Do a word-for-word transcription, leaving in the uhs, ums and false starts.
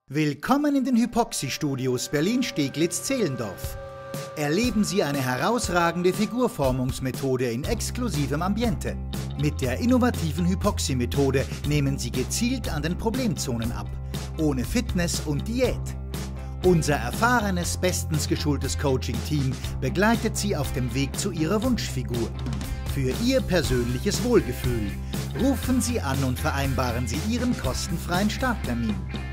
Willkommen in den Hypoxie-Studios Berlin-Steglitz-Zehlendorf. Erleben Sie eine herausragende Figurformungsmethode in exklusivem Ambiente. Mit der innovativen Hypoxie-Methode nehmen Sie gezielt an den Problemzonen ab, ohne Fitness und Diät. Unser erfahrenes, bestens geschultes Coaching-Team begleitet Sie auf dem Weg zu Ihrer Wunschfigur. Für Ihr persönliches Wohlgefühl rufen Sie an und vereinbaren Sie Ihren kostenfreien Starttermin.